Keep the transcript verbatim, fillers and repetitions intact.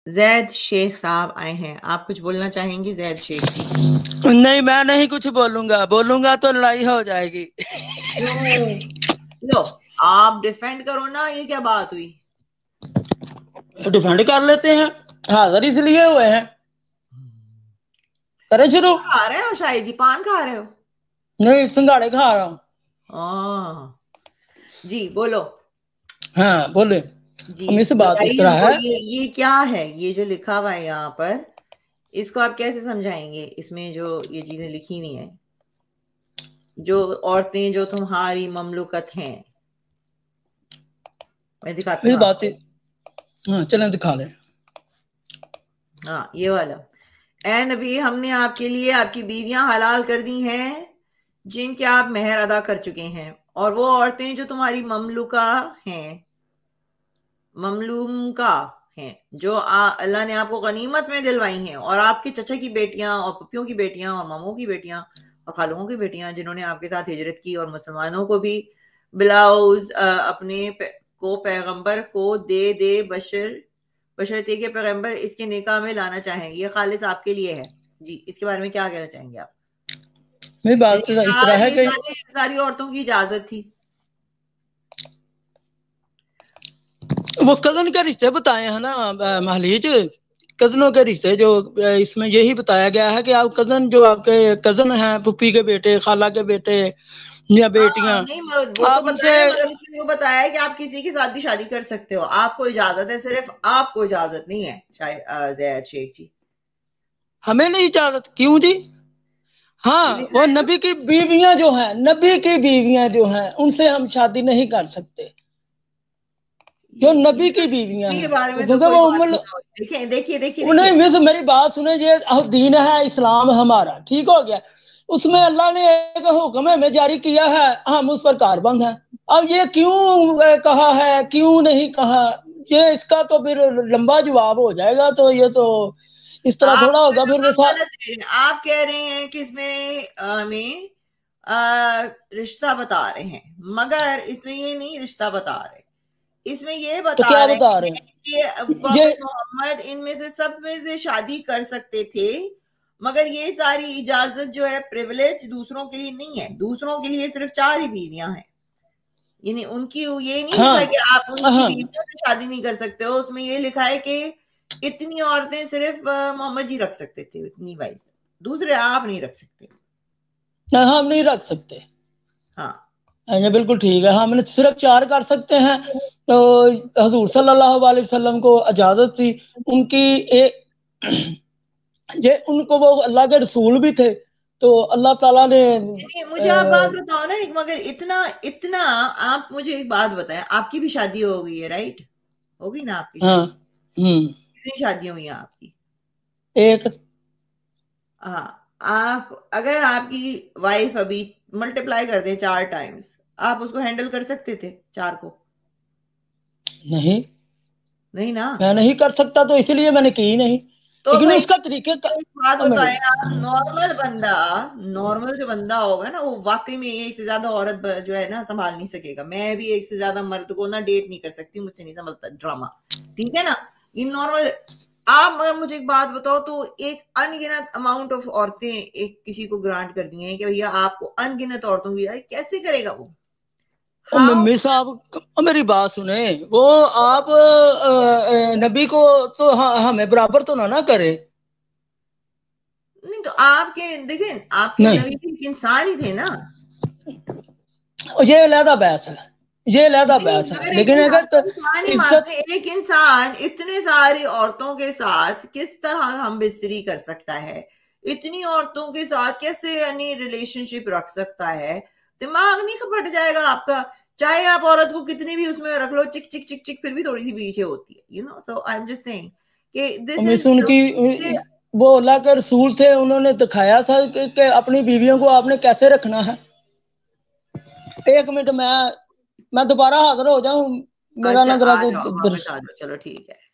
जैद शेख साहब आए हैं, आप कुछ बोलना चाहेंगे जैद शेख जी? नहीं, मैं नहीं कुछ बोलूंगा, बोलूंगा तो लड़ाई हो जाएगी। क्यों? लो, आप डिफेंड करो ना, ये क्या बात हुई? डिफेंड कर लेते हैं, हाजिर इसलिए हुए हैं, करें शुरू। खा रहे हो शाही जी? पान खा रहे हो? नहीं, सिंघाड़े खा रहा हूँ। हाँ जी, बोलो। हाँ बोले। जी हमें से बात इस बताइए तरह हमको, है। ये ये क्या है, ये जो लिखा हुआ है यहाँ पर, इसको आप कैसे समझाएंगे? इसमें जो ये चीजें लिखी हुई हैं, जो औरतें जो तुम्हारी ममलूकत हैं, मैं दिखाती ये हूँ बात आपको। हाँ चलें दिखा दें। हाँ ये वाला। ए नबी, हमने आपके लिए आपकी बीवियां हलाल कर दी हैं जिनके आप मेहर अदा कर चुके हैं, और वो औरतें जो तुम्हारी ममलूका हैं, ममलूका हैं, जो आ, अल्लाह ने आपको गनीमत में दिलवाई हैं, और आपके चचा की बेटियां और पपियों की बेटियां और मामों की बेटियां और खालुओं की बेटियां जिन्होंने आपके साथ हिजरत की, और मुसलमानों को भी ब्लाउज अपने पे, को पैगंबर को दे दे बशर बशर्ते के पैगंबर इसके निकाह में लाना चाहेंगे। ये खालिस आपके लिए है जी। इसके बारे में क्या कहना चाहेंगे आप? मेरी बात ये इस तरह है सारी कि सारी सारी औरतों की इजाजत थी। वो कजन के रिश्ते बताए हैं ना महलीज, कजनों के रिश्ते जो इसमें यही बताया गया है कि आप कजन, जो आपके कजन हैं, पुप्पी के बेटे, खाला के बेटे या हाँ बेटियां, नहीं, वो तो आप उनसे। बताया, मगर उसमें वो बताया है कि आप किसी के साथ भी शादी कर सकते हो, आपको इजाजत है, सिर्फ आपको इजाजत नहीं है शायद जैद शेख जी। हमें नहीं इजाजत? क्यों जी? ये हाँ, लिखा वो है ना। नबी की बीवियां जो हैं, नबी की बीवियां जो हैं, उनसे हम शादी नहीं कर सकते, जो ये नबी की बीवियां ये के हैं, बारे में तो क्योंकि कोई वो बात उम्र। नहीं हो। देखिए देखिए देखिए नहीं, देखिए। मिस मेरी बात सुने, ये दीन है इस्लाम हमारा, ठीक हो गया। उसमें अल्लाह ने एक हुक्म हमें जारी किया है, हम उस पर कारबंद हैं। अब ये क्यों अ, कहा है, क्यों नहीं कहा, ये इसका तो फिर लंबा जवाब हो जाएगा, तो ये तो इस तरह आप थोड़ा होगा फिर वो जवाब सा... गलत दे रहे हैं। आप कह रहे हैं कि इसमें अ, हमें अ, रिश्ता बता रहे हैं, मगर इसमें ये नहीं रिश्ता बता रहे, इसमें ये तो बता क्या रहे बता रहे हैं कि हैं ये? प्रॉफेट मोहम्मद इनमें से सब में से शादी कर सकते थे, मगर ये सारी इजाजत जो है, प्रिविलेज दूसरों के लिए नहीं है। दूसरों के लिए सिर्फ चार ही बीवियां हैं, यानी उनकी ये नहीं लिखा है हाँ कि आप उनकी हाँ बीवियों से शादी नहीं कर सकते हो। उसमें ये लिखा है कि इतनी औरतें सिर्फ अ, मोहम्मद जी रख सकते थे, इतनी वाइफ, दूसरे आप नहीं रख सकते। ना, हम नहीं रख सकते। हाँ हाँ, ये बिल्कुल ठीक है, हम सिर्फ चार कर सकते हैं। तो हजूर सल्लल्लाहु अलैहि वसल्लम को इजाजत थी उनकी एक, ये उनको, वो अल्लाह के रसूल भी थे, तो अल्लाह ताला ने नहीं, मुझे आप बात आ, बताओ ना एक, मगर इतना इतना आप मुझे एक बात बताएं, आपकी भी शादी हो गई है राइट? होगी ना आपकी हाँ। शादी? हम्म। कितनी शादियां हुई हैं आपकी? एक। हाँ, आप अगर आपकी वाइफ अभी मल्टीप्लाई कर दे चार टाइम्स, आप उसको हैंडल कर सकते थे चार को? नहीं, नहीं ना। मैं नहीं कर सकता, तो इसलिए मैंने की नहीं, तो लेकिन भाई उसका तरीके का... एक बात अब मेरी... बताएं, आप नॉर्मल बंदा, नॉर्मल जो बंदा होगा ना, वो वाकई में एक से ज्यादा औरत ब- जो है ना संभाल नहीं सकेगा। मैं भी एक से ज्यादा मर्द को ना डेट नहीं कर सकती, मुझसे नहीं संभलता ड्रामा, ठीक है ना? ये नॉर्मल। आप मगर मुझे एक बात बताओ, तो एक अनगिनत अमाउंट ऑफ औरतें एक किसी को ग्रांट कर दी हैं कि भैया आपको अनगिनत औरतों की राय, कैसे करेगा वो? ओ हाउ? मम्मी साहब, ओ मेरी बात सुने। वो आप अ, अ, नबी को तो ह- हमें बराबर तो ना ना करे। नहीं तो आपके देखिए, आपके नहीं, नबी भी एक इंसान ही थे ना। ये अलहदा बहस है, ये अलहदा नहीं बहस है, मगर एक लेकिन इंसान अगर को तो इंसान ही इज्जत... मानते, एक इंसान इतने सारी औरतों के साथ किस तरह हम बिस्तरी कर सकता है, इतनी औरतों के साथ कैसे यानी रिलेशनशिप रख सकता है? दिमाग नहीं फट जाएगा आपका? चाहे आप औरत को कितनी भी उसमें रख लो, चिक चिक चिक चिक, फिर भी थोड़ी सी पीछे होती है, you know. So I am just saying कि दिस मिस इज उनकी, वो अल्लाह के रसूल थे, उन्होंने दिखाया था कि, कि अपनी बीवियों को आपने कैसे रखना है। एक मिनट, मैं मैं दोबारा हाजिर हो जाऊं, मेरा अच्छा, ना जरा आ को जाओ इधर... वापस आ जाओ, चलो ठीक है।